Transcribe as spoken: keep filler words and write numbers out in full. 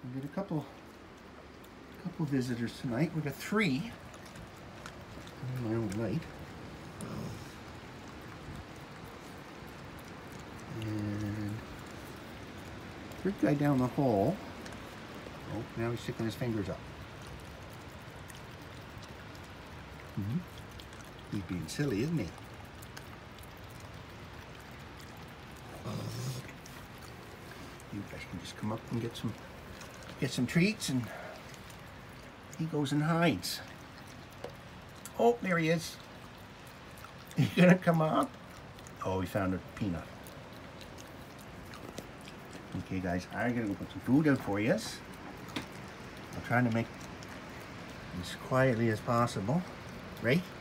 We get a couple, couple visitors tonight. We got three. My own light. And big guy down the hall. Oh, now he's sticking his fingers up. Mm-hmm. He's being silly, isn't he? You guys can just come up and get some get some treats, and he goes and hides. Oh, there he is. You gonna come up? Oh, we found a peanut. Okay, guys, I'm gonna go put some food out for you. I'm trying to make as quietly as possible, right?